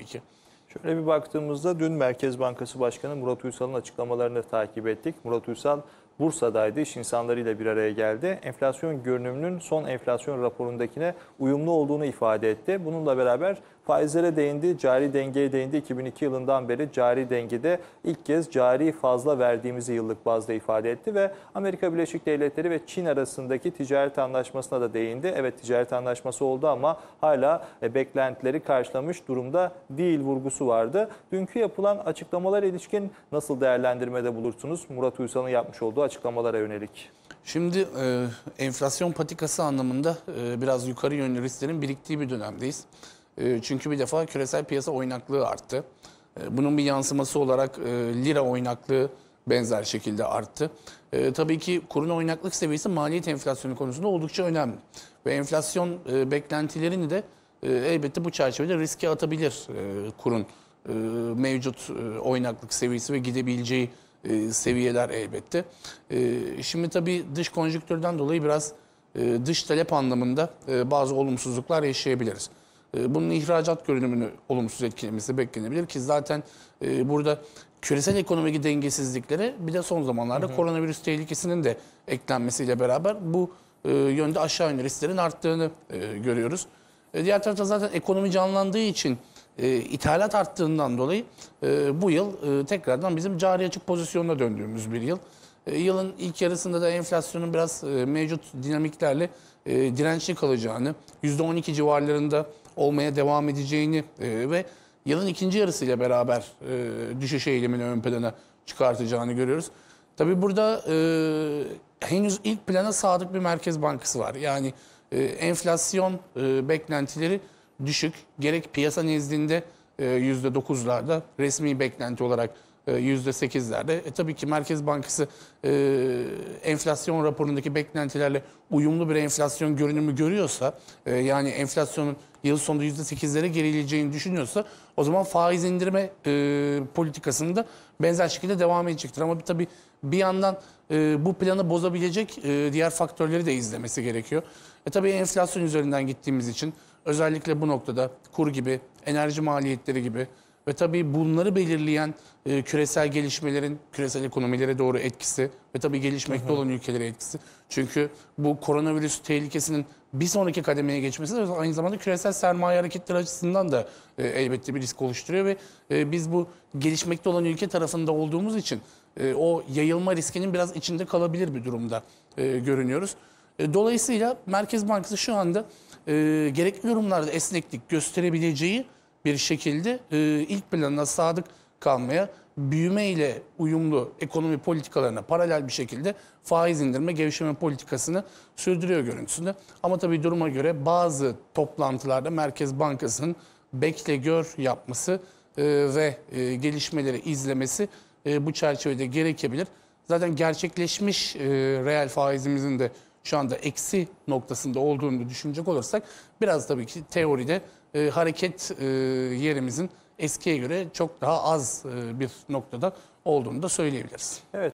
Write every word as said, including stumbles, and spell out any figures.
ki. Şöyle bir baktığımızda dün Merkez Bankası Başkanı Murat Uysal'ın açıklamalarını takip ettik. Murat Uysal Bursa'daydı, iş insanlarıyla bir araya geldi. Enflasyon görünümünün son enflasyon raporundakine uyumlu olduğunu ifade etti. Bununla beraber faizlere değindi, cari dengeye değindi. iki bin iki yılından beri cari dengede ilk kez cari fazla verdiğimizi yıllık bazda ifade etti ve Amerika Birleşik Devletleri ve Çin arasındaki ticaret anlaşmasına da değindi. Evet, ticaret anlaşması oldu ama hala beklentileri karşılamış durumda değil vurgusu vardı. Dünkü yapılan açıklamalara ilişkin nasıl değerlendirmede bulursunuz? Murat Uysal'ın yapmış olduğu açıklamalara yönelik. Şimdi e, enflasyon patikası anlamında e, biraz yukarı yönlü risklerin biriktiği bir dönemdeyiz. E, çünkü bir defa küresel piyasa oynaklığı arttı. E, bunun bir yansıması olarak e, lira oynaklığı benzer şekilde arttı. E, tabii ki kurun oynaklık seviyesi maliyet enflasyonu konusunda oldukça önemli. Ve enflasyon e, beklentilerini de e, elbette bu çerçevede riske atabilir e, kurun e, mevcut e, oynaklık seviyesi ve gidebileceği E, seviyeler elbette. E, şimdi tabii dış konjüktürden dolayı biraz e, dış talep anlamında e, bazı olumsuzluklar yaşayabiliriz. E, bunun ihracat görünümünü olumsuz etkilemesi beklenebilir ki zaten e, burada küresel ekonomik dengesizliklere bir de son zamanlarda hı hı. koronavirüs tehlikesinin de eklenmesiyle beraber bu e, yönde aşağı yönlü risklerin arttığını e, görüyoruz. E, diğer taraftan zaten ekonomi canlandığı için E, ithalat arttığından dolayı e, bu yıl e, tekrardan bizim cari açık pozisyonuna döndüğümüz bir yıl. E, yılın ilk yarısında da enflasyonun biraz e, mevcut dinamiklerle e, dirençli kalacağını, yüzde on iki civarlarında olmaya devam edeceğini e, ve yılın ikinci yarısıyla beraber e, düşüş eğilimini ön plana çıkartacağını görüyoruz. Tabii burada e, henüz ilk plana sadık bir Merkez Bankası var. Yani e, enflasyon e, beklentileri düşük. Gerek piyasa nezdinde yüzde dokuzlarda, resmi beklenti olarak yüzde sekizlerde. E, tabii ki Merkez Bankası e, enflasyon raporundaki beklentilerle uyumlu bir enflasyon görünümü görüyorsa, e, yani enflasyonun yıl sonunda yüzde sekizlere gerileceğini düşünüyorsa, o zaman faiz indirme e, politikasında benzer şekilde devam edecektir. Ama tabii bir yandan e, bu planı bozabilecek e, diğer faktörleri de izlemesi gerekiyor. E, tabii enflasyon üzerinden gittiğimiz için özellikle bu noktada kur gibi, enerji maliyetleri gibi ve tabii bunları belirleyen e, küresel gelişmelerin küresel ekonomilere doğru etkisi ve tabii gelişmekte hı hı. olan ülkelere etkisi. Çünkü bu koronavirüs tehlikesinin bir sonraki kademeye geçmesi de aynı zamanda küresel sermaye hareketleri açısından da e, elbette bir risk oluşturuyor ve e, biz bu gelişmekte olan ülke tarafında olduğumuz için e, o yayılma riskinin biraz içinde kalabilir bir durumda e, görünüyoruz. E, dolayısıyla Merkez Bankası şu anda e, gerekli durumlarda esneklik gösterebileceği bir şekilde e, ilk planına sadık kalmaya, büyüme ile uyumlu ekonomi politikalarına paralel bir şekilde faiz indirme, gevşeme politikasını sürdürüyor görüntüsünde. Ama tabii duruma göre bazı toplantılarda Merkez Bankası'nın bekle gör yapması e, ve e, gelişmeleri izlemesi e, bu çerçevede gerekebilir. Zaten gerçekleşmiş e, reel faizimizin de şu anda eksi noktasında olduğunu düşünecek olursak biraz tabii ki teoride e, hareket e, yerimizin eskiye göre çok daha az e, bir noktada olduğunu da söyleyebiliriz. Evet.